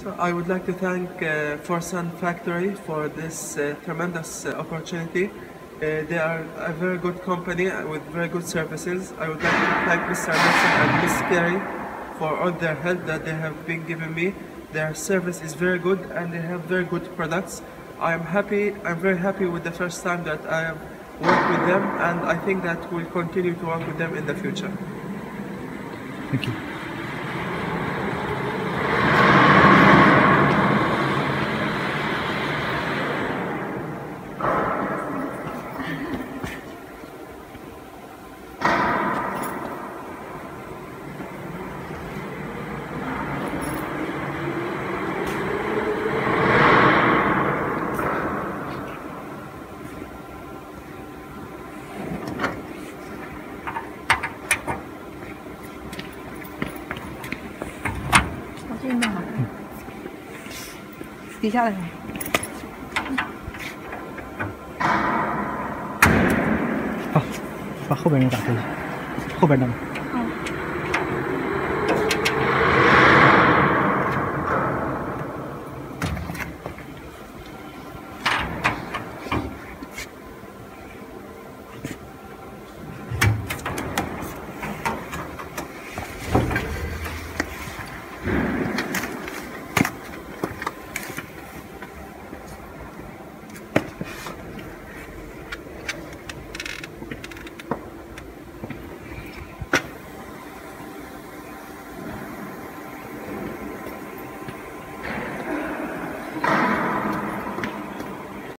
So I would like to thank Forsan Factory for this tremendous opportunity. They are a very good company with very good services. I would like to thank Mr. Nelson and Miss Carey for all their help that they have been giving me. Their service is very good and they have very good products. I'm very happy with the first time that I have worked with them, and I think that we'll continue to work with them in the future. Thank you. Đi ra này. Và không phải đặt thì không phải nằm.